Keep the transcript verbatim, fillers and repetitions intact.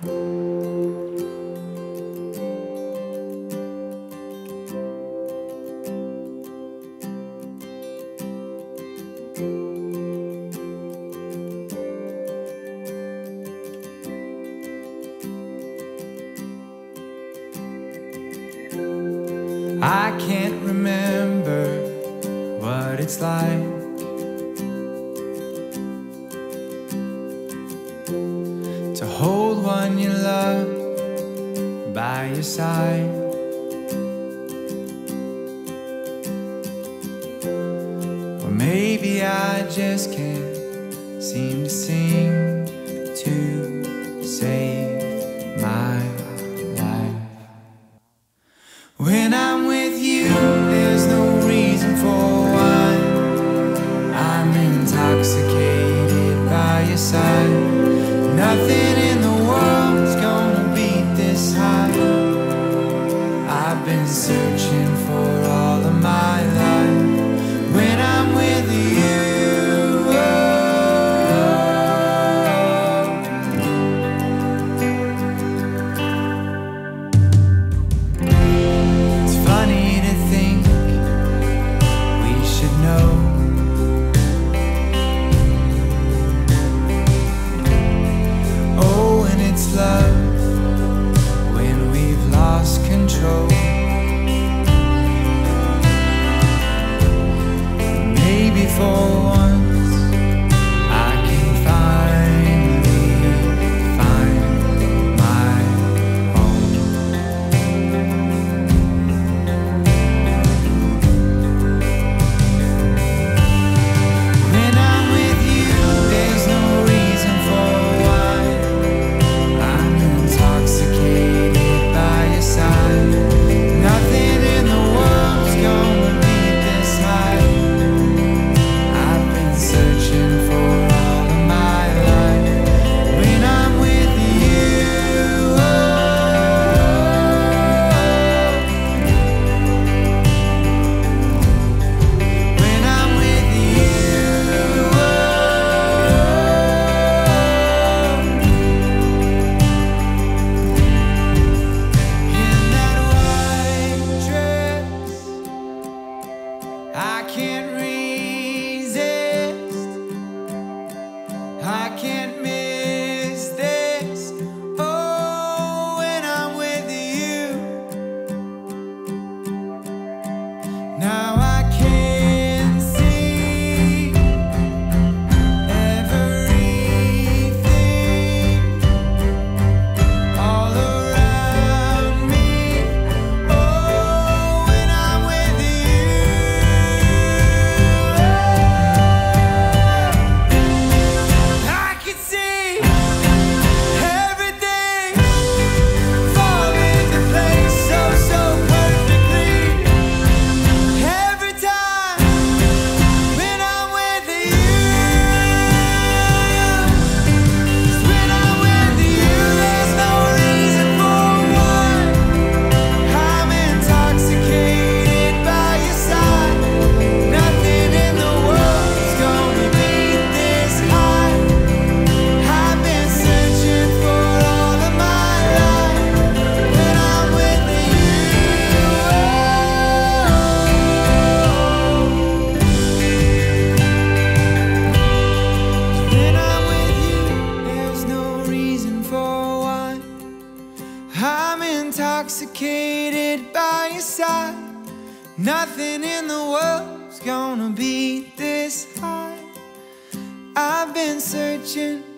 I can't remember what it's like to hold one you love by your side. Or maybe I just can't seem to sing to save my life. When I'm with you, there's no reason for why. I'm intoxicated by your side. Nothing in the world's gonna beat this high. I've been searching for all of my life. When I'm with you, it's funny to think we should know. Oh, and it's love when we've lost control. Maybe for once I can finally find my home. When I'm with you, there's no reason for why. I'm intoxicated by your side. Nothing in the world's gonna beat this high. I've been searching for all of my life. When I'm with you, when I'm with you, in that white dress, I can't resist. I can't miss this. Oh, when I'm with you, now I can see everything all around me. Oh, when I'm with you, I can see everything fall into place so, so perfectly. Every time when I'm with you, 'cause when I'm with you, there's no reason for why. I'm intoxicated by your side. Nothing in the world's gonna beat this high. I've been searching for all of my life. When I'm with you, when I'm with you, there's no reason for why. I'm intoxicated by your side. Nothing in the world's gonna beat this high. I've been searching